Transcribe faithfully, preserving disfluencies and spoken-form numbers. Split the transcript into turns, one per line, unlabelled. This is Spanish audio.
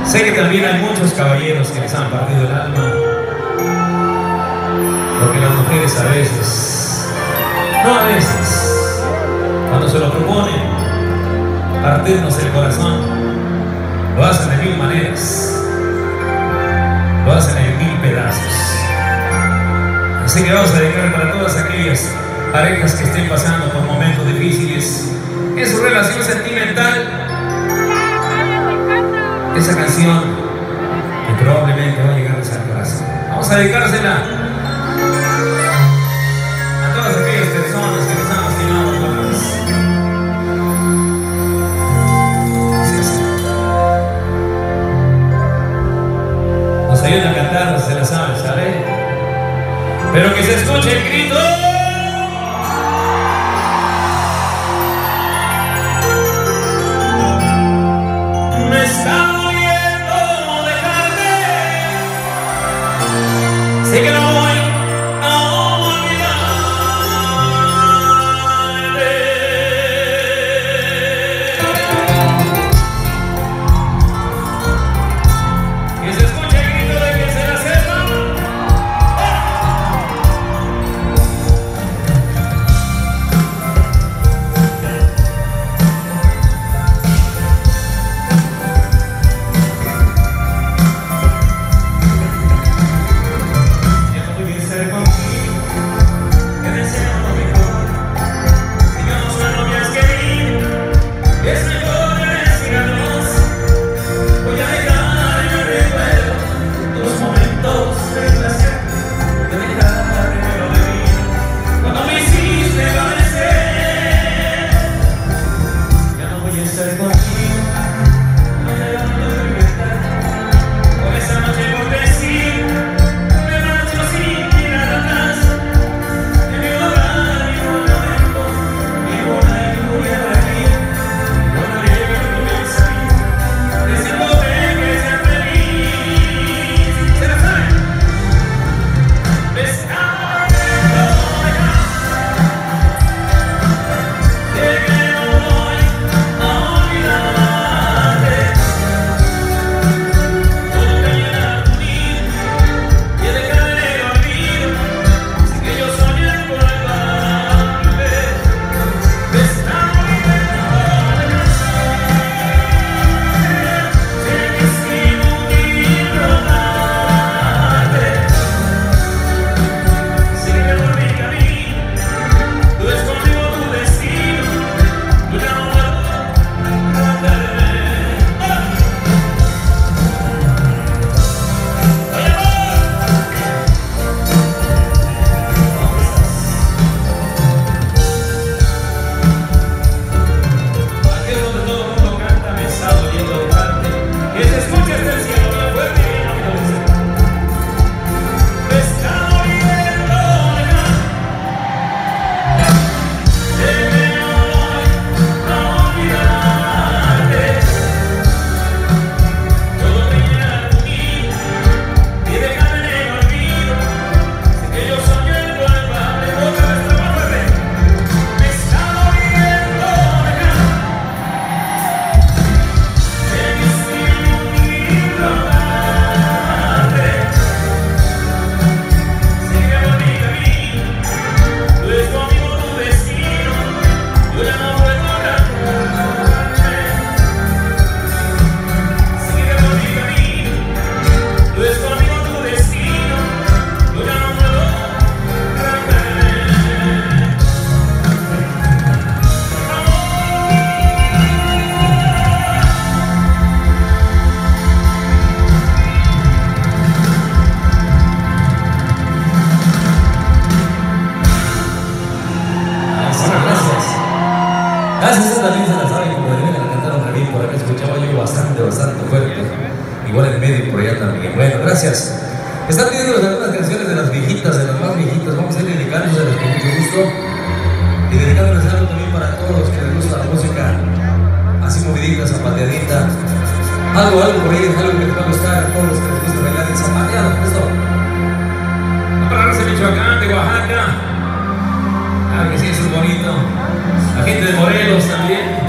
Sé que también hay muchos caballeros que les han partido el alma, porque las mujeres a veces, no a veces, cuando se lo proponen, partirnos el corazón, lo hacen de mil maneras, lo hacen en mil pedazos. Así que vamos a dedicar para todas aquellas parejas que estén pasando por momentos difíciles en su relación sentimental esa canción que probablemente va a llegar al corazón. Vamos a dedicársela a todas aquellas personas que nos han lastimado alguna vez. Nos ayudan a cantar, se la saben, ¿sabe? Pero que se escuche el grito. Me está sé que no voy a olvidarte. Que se escuche el grito de que se la sepa.
Gracias, esta también se la saben, como deben la cantaron a mí, por acá escuchaba yo bastante, bastante fuerte. Igual en medio y por allá también. Bueno, gracias. Están pidiendo algunas canciones de las viejitas, de las más viejitas. Vamos a ir dedicándoselas con mucho gusto. Y dedicándoles algo también para todos los que les gusta la música así movidita, zapateadita. Algo, algo por ahí, algo que les va a gustar a todos los que les gusta bailar en zapateado. Esto.
Para de Michoacán, de Oaxaca. Ah, que sí, eso es bonito. La gente de Morelos también.